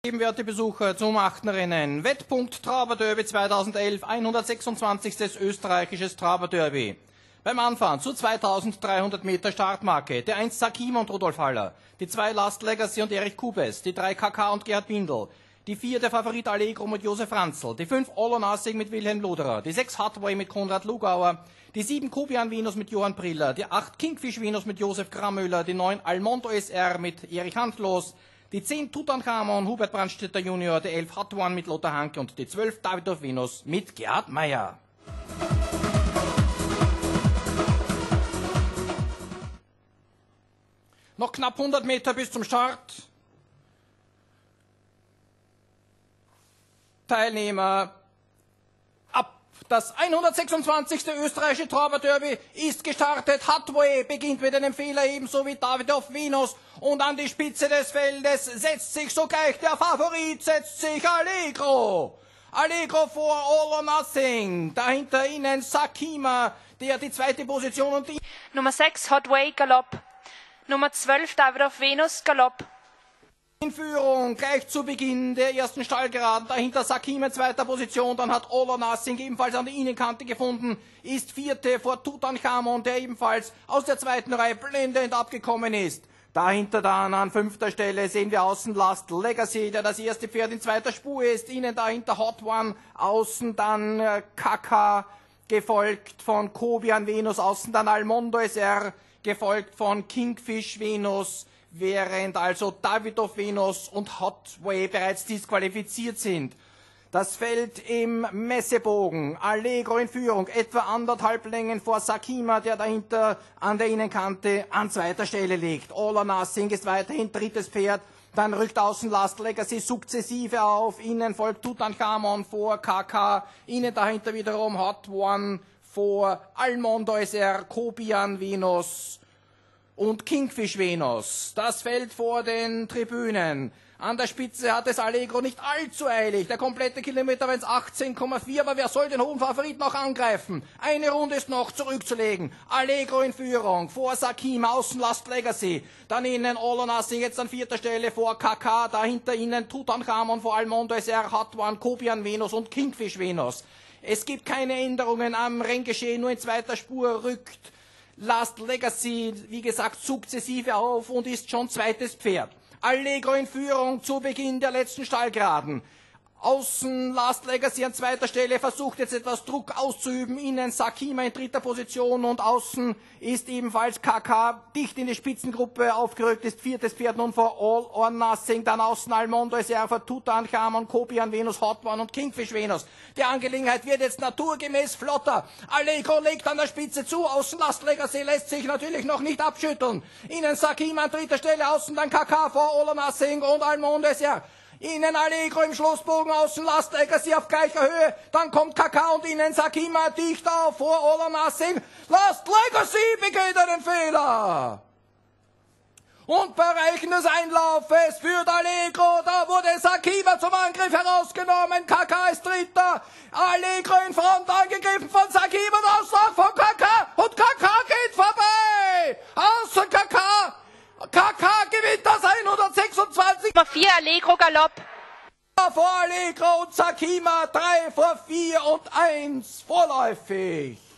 Werte Besucher zum 8. Rennen. Wettpunkt Traberderby 2011, 126. österreichisches Traberderby. Beim Anfahren zu 2300 Meter Startmarke der 1 Sakima und Rudolf Haller, die 2 Last Legacy und Erich Kubes, die 3 KK und Gerhard Bindl, die 4 der Favorit Allegro mit Josef Ranzl, die 5 All or Nothing mit Wilhelm Loderer, die 6 Hotway mit Konrad Lugauer, die 7 Kubian Venus mit Johann Briller, die 8 Kingfish Venus mit Josef Grammüller, die 9 Almondo SR mit Erich Handlos, die 10 Tutankamon Hubert Brandstätter Junior, die 11 Hot One mit Lothar Hanke und die 12 Davidoff Venus mit Gerhard Meyer. Noch knapp 100 Meter bis zum Start. Teilnehmer ab. Das 126. österreichische Traberderby ist gestartet. Hotway beginnt mit einem Fehler, ebenso wie Davidoff Venus. Und an die Spitze des Feldes setzt sich sogleich der Favorit, setzt sich Allegro. Allegro vor All or Nothing. Dahinter ihnen Sakima, der die 2. Position und die Nummer 6 Hotway Galopp. Nummer 12 Davidoff Venus Galopp. in Führung, gleich zu Beginn der ersten Stallgeraden, dahinter Sakima in 2. Position, dann hat All or Nothing ebenfalls an der Innenkante gefunden, ist 4. vor Tutankamon, der ebenfalls aus der 2. Reihe blendend abgekommen ist. Dahinter dann an 5. Stelle sehen wir außen Last Legacy, der das erste Pferd in 2. Spur ist, innen dahinter Hot One, außen dann KK, gefolgt von Kobian Venus, außen dann Almondo SR, gefolgt von Kingfish Venus, während also Davidoff Venus und Hotway bereits disqualifiziert sind. Das Feld im Messebogen, Allegro in Führung, etwa 1,5 Längen vor Sakima, der dahinter an der Innenkante an 2. Stelle liegt. All or Nothing ist weiterhin 3. Pferd, dann rückt außen Last Legacy sukzessive auf, innen folgt Tutankamon vor KK, innen dahinter wiederum Hot One vor Almondo SR, Kobian Venus und Kingfish Venus. Das Feld vor den Tribünen. An der Spitze hat es Allegro nicht allzu eilig. Der komplette Kilometer waren es 18,4, aber wer soll den hohen Favoriten noch angreifen? Eine Runde ist noch zurückzulegen. Allegro in Führung, vor Sakima, außen Last Legacy. Dann innen All or Nothing, jetzt an 4. Stelle vor KK, dahinter innen Tutankamon, vor Almondo SR, Hot One, Kobian Venus und Kingfish Venus. Es gibt keine Änderungen am Renngeschehen, nur in 2. Spur rückt Last Legacy, wie gesagt, sukzessive auf und ist schon 2. Pferd. Allegro in Führung zu Beginn der letzten Stallgeraden. Außen Last Legacy an 2. Stelle, versucht jetzt etwas Druck auszuüben. Innen Sakima in 3. Position und außen ist ebenfalls KK dicht in die Spitzengruppe aufgerückt, ist 4. Pferd nun vor All or Nothing. Dann außen Almondo SR vor Tutankamon, Kobian Venus, Hot One und Kingfish Venus. Die Angelegenheit wird jetzt naturgemäß flotter. Allegro legt an der Spitze zu, außen Last Legacy lässt sich natürlich noch nicht abschütteln. Innen Sakima an 3. Stelle, außen dann KK vor All or Nothing und Almondo SR. Innen Allegro im Schlussbogen, außen Last Legacy auf gleicher Höhe, dann kommt KK und innen Sakima dicht auf, vor All or Nothing. Last Legacy begeht einen Fehler. Und bei Erreichen des Einlaufes führt Allegro, da wurde Sakima zum Angriff herausgenommen, KK ist 3. Allegro in Front angegriffen von Sakima, Ausschlag von KK und KK geht vorbei. Außer KK. KK gewinnt das 126. Nummer 4 Allegro Galopp. Vor Allegro und Sakima 3 vor 4 und 1 vorläufig.